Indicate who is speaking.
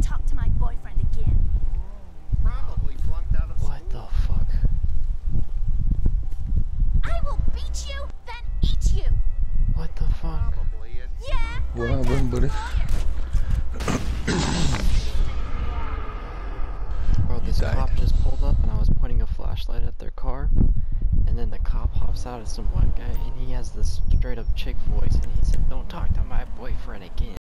Speaker 1: talk to my boyfriend again.
Speaker 2: Probably flunked out of school.
Speaker 3: What the fuck?
Speaker 1: I will beat you, then eat you.
Speaker 3: What the fuck?
Speaker 2: Probably. And
Speaker 1: Yeah.
Speaker 4: What happened, buddy?
Speaker 3: Bro, this
Speaker 4: died.
Speaker 3: cop just pulled up and I was pointing a flashlight at their car, and then the cop hops out as some white guy and he has this straight up chick voice and he said, "Don't talk to my boyfriend again."